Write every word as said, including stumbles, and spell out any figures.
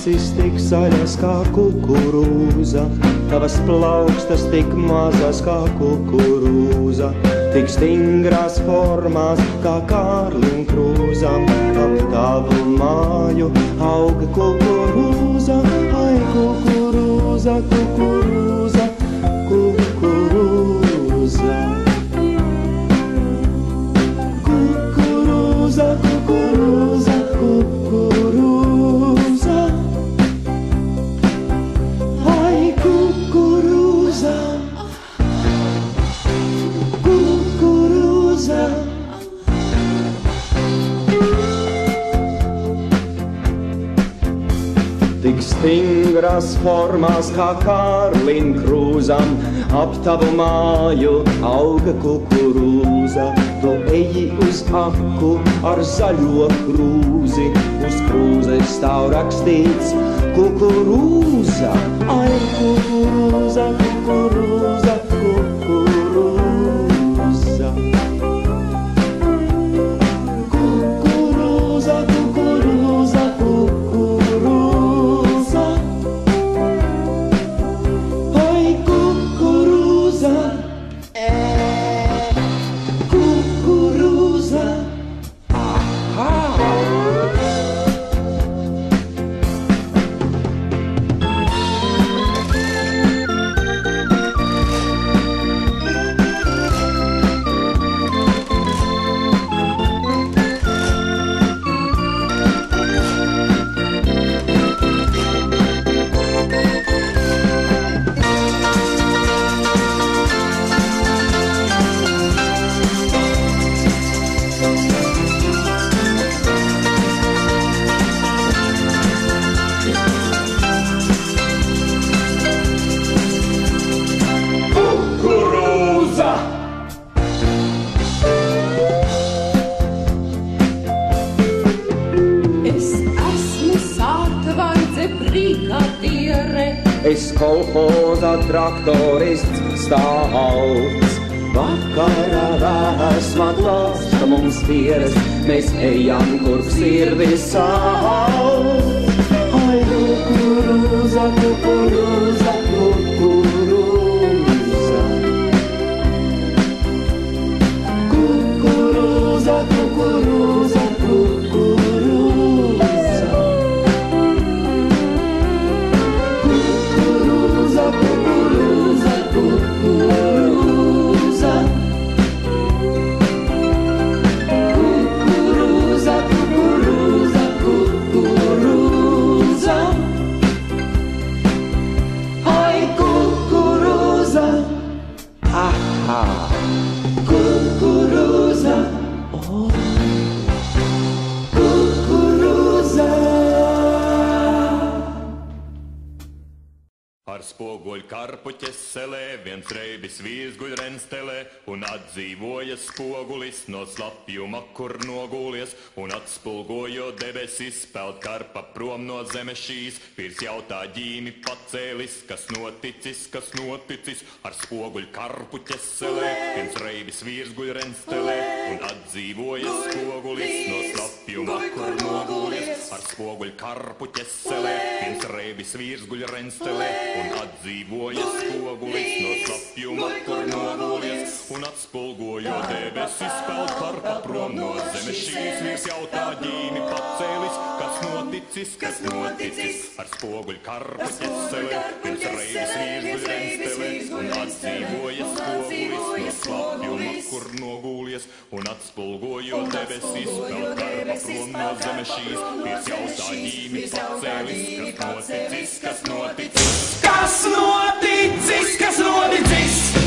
acis tik zaļas kā kukurūza, tavas plaukstas tik mazas kā kukurūza, tik stingrās formās kā kārlim krūzam. Ap tavu māju auga kukurūza, ai kukurūza, kukurūza, kukurūza. Kukurūza, kukurūza, kukurūza, ai kukurūza, kukurūza. Tik stingras formās kā kārlim krūzam, ap tavu māju auga kukurūza. Tu eji uz aku ar zaļo krūzi, uz krūzes stāv rakstīts kukurūza, ai kukurūza, kukurūza, kukurūza. Kukurūza, kukurūza, kukurūza, ai kukurūza, kukurūza. Es kolhozā traktorists stāvs, vakarā vēsma klāsta mums pieres, mēs ejam, kur sirdis sāls. Ai kukurūza, kukurūza, kukurūza, kukurūza, kukurūza, kukurūza. Kukurūza, kukurūza, kukurūza, kukurūza, kukurūza, ai kukurūza, aha, kukurūza, oh, kukurūza. Ar spoguļu karpu ķeselē viens reibis vīrs guļ renstelē un atdzīvojas spogulis no slapjuma, kur nogūlies, un atspulgojo debesis peld karpa prom no zemes šīs. Vīrs jautā ģīmi pacēlis, kas noticis, kas noticis. Ar spoguļu karpu ķeselē viens reibis vīrs guļ renstelē un atdzīvojas spogulis no slapjuma, kur nogūlies. Ar spoguļu karpu ķeselē viens reibis vīrs guļ renstelē un atdzīvojas spogulis no slapjuma, kur nogūlies, un atspulgojo debesis peld karpa prom no zemes šīs. Vīrs jautā ģīmi pacēlis, kas noticis, kas noticis. Ar spoguļu karpu ķeselē viens reibis vīrs guļ renstelē un atdzīvojas spogulis no slapjuma, kur nogūlies, un atspulgojo debesis peld karpa prom no zemes šīs. Vīrs jautā ģīmi pacēlis, kas noticis, kas noticis. Kas noticis, kas noticis?